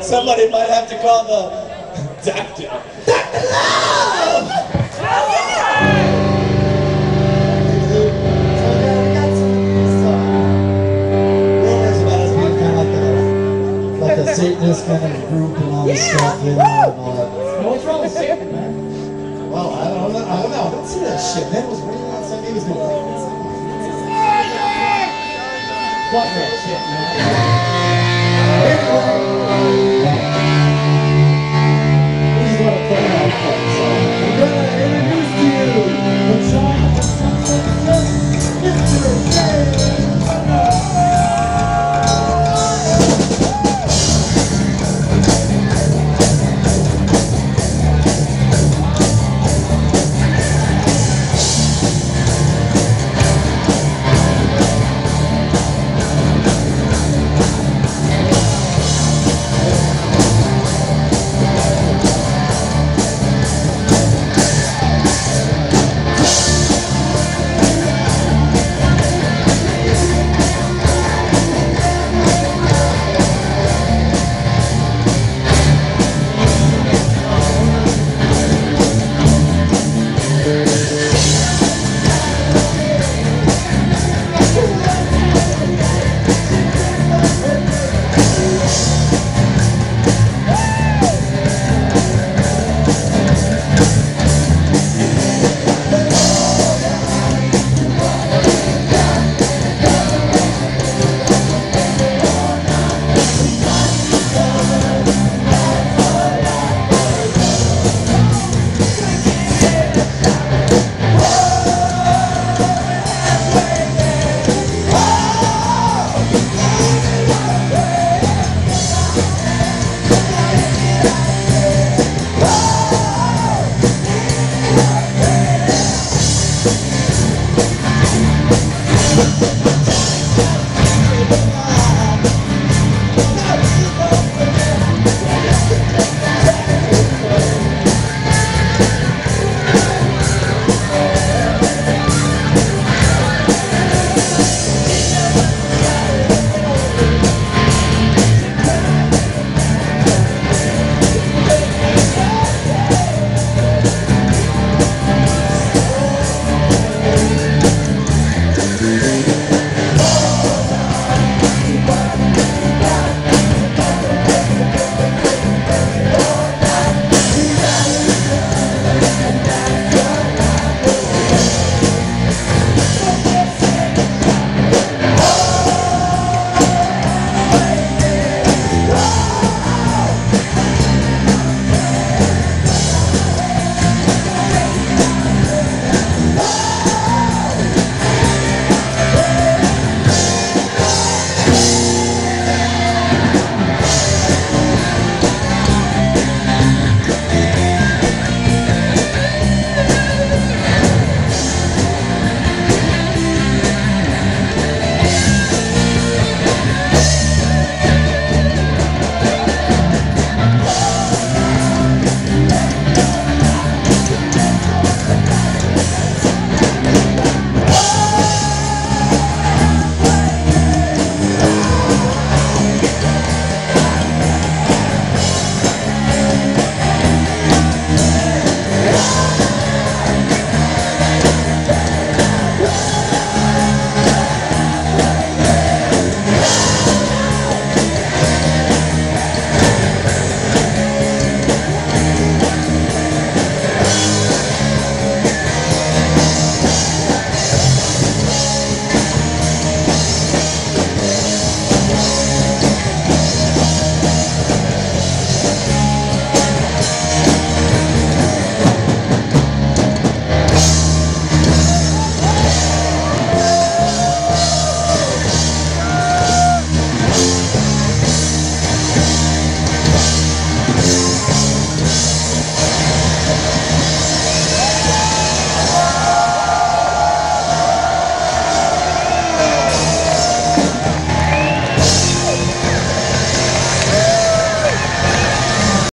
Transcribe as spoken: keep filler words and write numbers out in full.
Somebody might have to call the doctor. Doctor Love! Like a Satanist kind of group and all this Yeah. stuff, you know, and all that. What's wrong with Satan, man? Well, I don't know. I don't know. Don't see that shit. Man was ringing outside. He was going. What real shit, man?